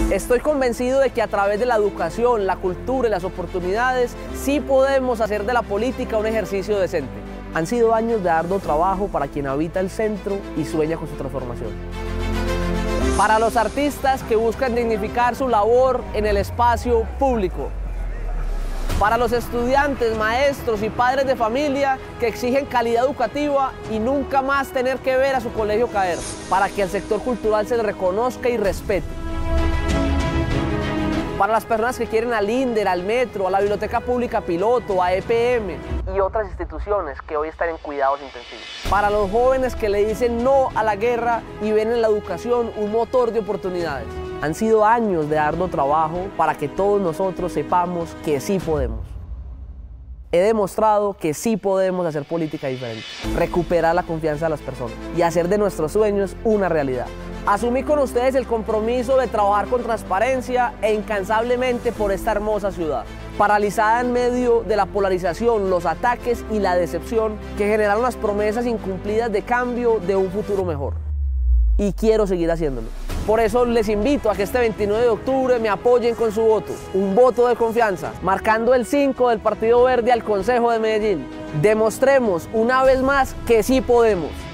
Estoy convencido de que a través de la educación, la cultura y las oportunidades, sí podemos hacer de la política un ejercicio decente. Han sido años de arduo trabajo para quien habita el centro y sueña con su transformación. Para los artistas que buscan dignificar su labor en el espacio público. Para los estudiantes, maestros y padres de familia que exigen calidad educativa y nunca más tener que ver a su colegio caer. Para que al sector cultural se le reconozca y respete. Para las personas que quieren al INDER, al Metro, a la Biblioteca Pública Piloto, a EPM y otras instituciones que hoy están en cuidados intensivos. Para los jóvenes que le dicen no a la guerra y ven en la educación un motor de oportunidades. Han sido años de arduo trabajo para que todos nosotros sepamos que sí podemos. He demostrado que sí podemos hacer política diferente, recuperar la confianza de las personas y hacer de nuestros sueños una realidad. Asumí con ustedes el compromiso de trabajar con transparencia e incansablemente por esta hermosa ciudad, paralizada en medio de la polarización, los ataques y la decepción que generaron las promesas incumplidas de cambio de un futuro mejor. Y quiero seguir haciéndolo. Por eso les invito a que este 29 de octubre me apoyen con su voto, un voto de confianza, marcando el 5 del Partido Verde al Consejo de Medellín. Demostremos una vez más que sí podemos.